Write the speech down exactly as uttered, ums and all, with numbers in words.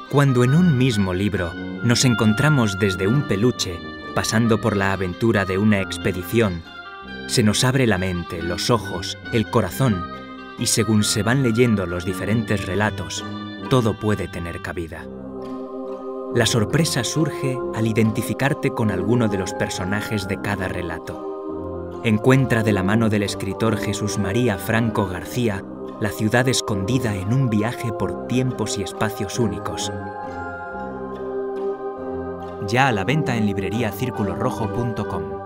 Cuando en un mismo libro nos encontramos desde un peluche, pasando por la aventura de una expedición, se nos abre la mente, los ojos, el corazón, y según se van leyendo los diferentes relatos, todo puede tener cabida. La sorpresa surge al identificarte con alguno de los personajes de cada relato. Encuentra de la mano del escritor Jesús María Franco García la ciudad escondida en un viaje por tiempos y espacios únicos. Ya a la venta en librería círculo rojo punto com.